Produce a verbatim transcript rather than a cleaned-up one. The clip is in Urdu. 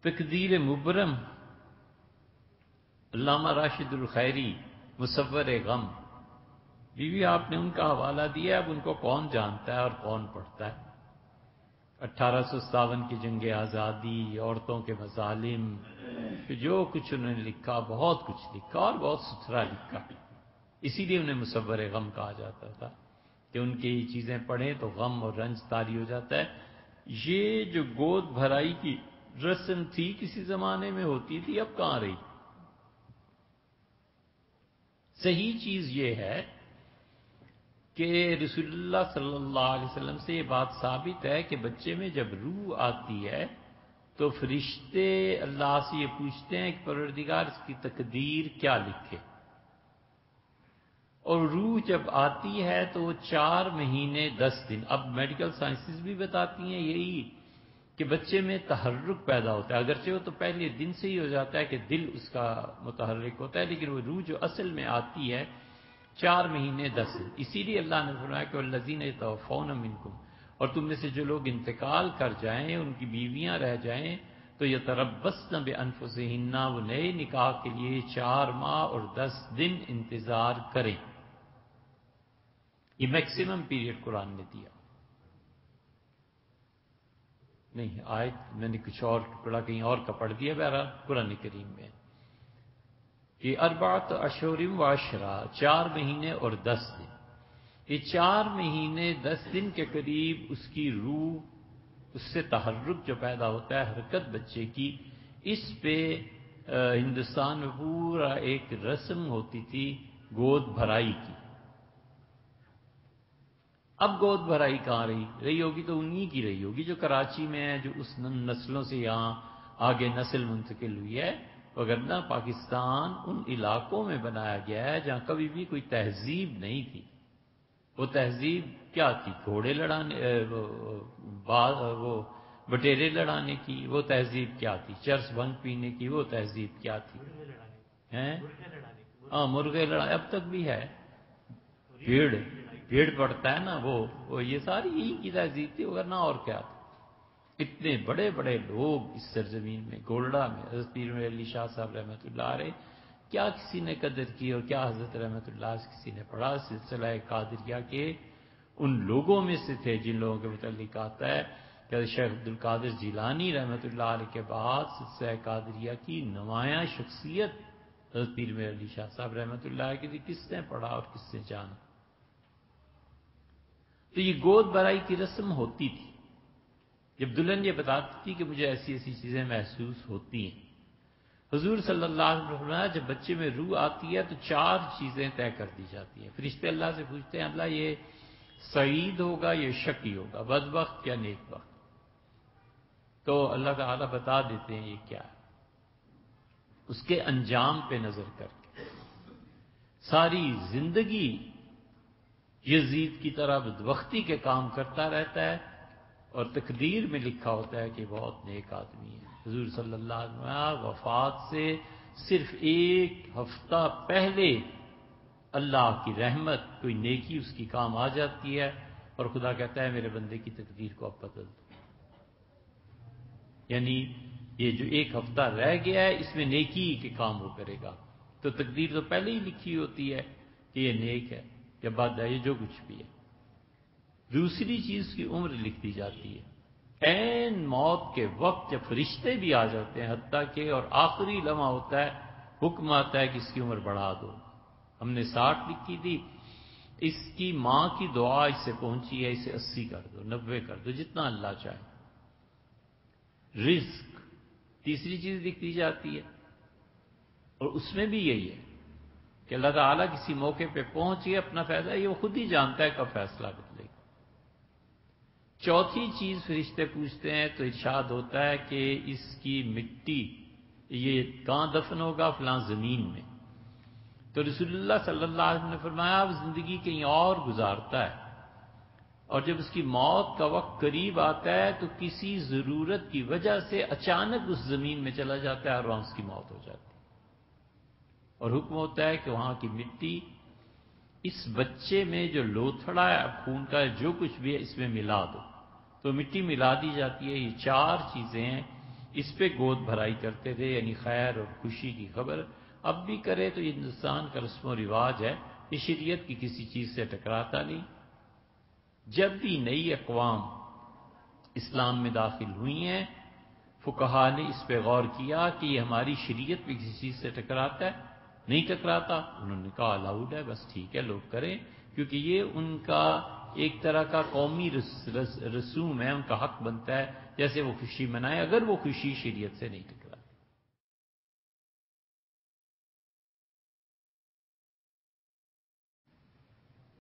تقدیر مبرم، علامہ راشد الخیری، مصور غم، بیوی آپ نے ان کا حوالہ دیا، اب ان کو کون جانتا ہے اور کون پڑھتا ہے؟ اٹھارہ سو ستاون کی جنگ آزادی، عورتوں کے مظالم، جو کچھ انہوں نے لکھا، بہت کچھ لکھا اور بہت ستھرا لکھا. اسی لیے انہیں مصور غم کہا جاتا تھا کہ ان کی چیزیں پڑھیں تو غم اور رنج طاری ہو جاتا ہے. یہ جو گود بھرائی کی رسم تھی کسی زمانے میں ہوتی تھی، اب کہاں رہی؟ صحیح چیز یہ ہے کہ رسول اللہ صلی اللہ علیہ وسلم سے یہ بات ثابت ہے کہ بچے میں جب روح آتی ہے تو فرشتے اللہ سے یہ پوچھتے ہیں کہ پروردگار اس کی تقدیر کیا لکھے. اور روح جب آتی ہے تو وہ چار مہینے دس دن، اب میڈیکل سائنسز بھی بتاتی ہیں یہی کہ بچے میں تحرک پیدا ہوتا ہے، اگرچہ وہ تو پہلے دن سے ہی ہو جاتا ہے کہ دل اس کا متحرک ہوتا ہے، لیکن وہ روح جو اصل میں آتی ہے چار مہینے دس دن. اسی لیے اللہ نے فرمایا کہ والذین یتوفون منکم، اور تم میں سے جو لوگ انتقال کر جائیں، ان کی بیویاں رہ جائیں تو یتربصن بانفسہن، وہ نئے نکاح کے لیے چار ماہ اور دس دن انتظار کریں. یہ میکسیمم پیریڈ قرآن نے دیا. نہیں آیت میں نے کچھ اور ٹکڑا کہیں اور کا پڑھ دیا، بہرحال قرآن کریم میں کہ اربعۃ اشہر و عشرہ، چار مہینے اور دس دن. یہ چار مہینے دس دن کے قریب اس کی روح، اس سے تحرک جو پیدا ہوتا ہے، حرکت بچے کی، اس پہ ہندوستان میں پورا ایک رسم ہوتی تھی گود بھرائی کی. اب گود بھرائی کہاں رہی؟ رہی ہوگی تو انہی کی رہی ہوگی جو کراچی میں ہے، جو اس نسلوں سے یہاں آگے نسل منتقل ہوئی ہے. وگرنہ پاکستان ان علاقوں میں بنایا گیا ہے جہاں کبھی بھی کوئی تہذیب نہیں تھی. وہ تہذیب کیا تھی؟ گھوڑے لڑانے، وہ بٹیرے لڑانے کی. وہ تہذیب کیا تھی؟ چرس بھنگ پینے کی. وہ تہذیب کیا تھی؟ ہیں ہاں مرغے لڑانے اب تک بھی ہے. بھیڑ بھیڑ پڑتا ہے نا، وہ وہ یہ ساری یہی کی تہذیب تھی، ورنہ اور کیا تھا. اتنے بڑے بڑے لوگ اس سرزمین میں، گولڈا میں حضرت پیر میر علی شاہ صاحب رحمۃ اللہ علیہ، کیا کسی نے قدر کی اور کیا حضرت رحمۃ اللہ سے کسی نے پڑھا. سلسلہ قادریہ کے ان لوگوں میں سے تھے جن لوگوں کے متعلق آتا ہے کہ شیخ عبد القادر جیلانی رحمۃ اللہ علیہ کے بعد سلسلہ قادریہ کی نمایاں شخصیت حضرت پیر میر علی شاہ صاحب رحمۃ اللہ علیہ کی کس نے پڑھا اور کس نے جانا. تو یہ گود بھرائی کی رسم ہوتی تھی. جب دلہن یہ بتاتی تھی کہ مجھے ایسی ایسی چیزیں محسوس ہوتی ہیں، حضور صلی اللہ علیہ وسلم نے جب بچے میں روح آتی ہے تو چار چیزیں طے کر دی جاتی ہیں. فرشتے اللہ سے پوچھتے ہیں اللہ یہ سعید ہوگا، یہ شقی ہوگا، بدبخت یا نیک بخت. تو اللہ تعالیٰ بتا دیتے ہیں یہ کیا ہے. اس کے انجام پہ نظر کر کے ساری زندگی یزید کی طرح بدبختی کے کام کرتا رہتا ہے، اور تقدیر میں لکھا ہوتا ہے کہ بہت نیک آدمی ہے. حضور صلی اللہ علیہ وسلم وفات سے صرف ایک ہفتہ پہلے اللہ کی رحمت، کوئی نیکی اس کی کام آ جاتی ہے اور خدا کہتا ہے میرے بندے کی تقدیر کو اب بدل دو. یعنی یہ جو ایک ہفتہ رہ گیا ہے اس میں نیکی کے کام وہ کرے گا. تو تقدیر تو پہلے ہی لکھی ہوتی ہے کہ یہ نیک ہے یا بد ہے، یہ جو کچھ بھی ہے. دوسری چیز کی عمر لکھ دی جاتی ہے. عین موت کے وقت جب فرشتے بھی آ جاتے ہیں، حتیٰ کہ اور آخری لمحہ ہوتا ہے، حکم آتا ہے کہ اس کی عمر بڑھا دو. ہم نے ساٹھ لکھی تھی، اس کی ماں کی دعا اس سے پہنچی ہے، اسے اسی کر دو، نبے کر دو، جتنا اللہ چاہے. رزق تیسری چیز لکھ دی جاتی ہے، اور اس میں بھی یہی ہے کہ اللہ تعالیٰ کسی موقع پہ پہنچ گیا اپنا فیصلہ، یہ وہ خود ہی جانتا ہے کب فیصلہ بدلے گا. چوتھی چیز فرشتے پوچھتے ہیں تو ارشاد ہوتا ہے کہ اس کی مٹی یہ کہاں دفن ہوگا؟ فلاں زمین میں. تو رسول اللہ صلی اللہ علیہ وسلم نے فرمایا اب زندگی کہیں اور گزارتا ہے، اور جب اس کی موت کا وقت قریب آتا ہے تو کسی ضرورت کی وجہ سے اچانک اس زمین میں چلا جاتا ہے اور وہاں اس کی موت ہو جاتی ہے. اور حکم ہوتا ہے کہ وہاں کی مٹی اس بچے میں جو لوتھڑا ہے خون کا جو کچھ بھی ہے اس میں ملا دو. تو مٹی ملا دی جاتی ہے. یہ چار چیزیں ہیں، اس پہ گود بھرائی کرتے تھے، یعنی خیر اور خوشی کی خبر اب بھی کرے تو یہ ہندوستان کا رسم و رواج ہے، یہ شریعت کی کسی چیز سے ٹکراتا نہیں۔ جب بھی نئی اقوام اسلام میں داخل ہوئی ہیں، فقہا نے اس پہ غور کیا کہ یہ ہماری شریعت بھی کسی چیز سے ٹکراتا ہے؟ نہیں ٹکراتا، انہوں نے کہا الاؤڈ ہے، بس ٹھیک ہے لوگ کریں، کیونکہ یہ ان کا ایک طرح کا قومی رس رس رسوم ہے، ان کا حق بنتا ہے جیسے وہ خوشی منائے، اگر وہ خوشی شریعت سے نہیں ٹکراتی۔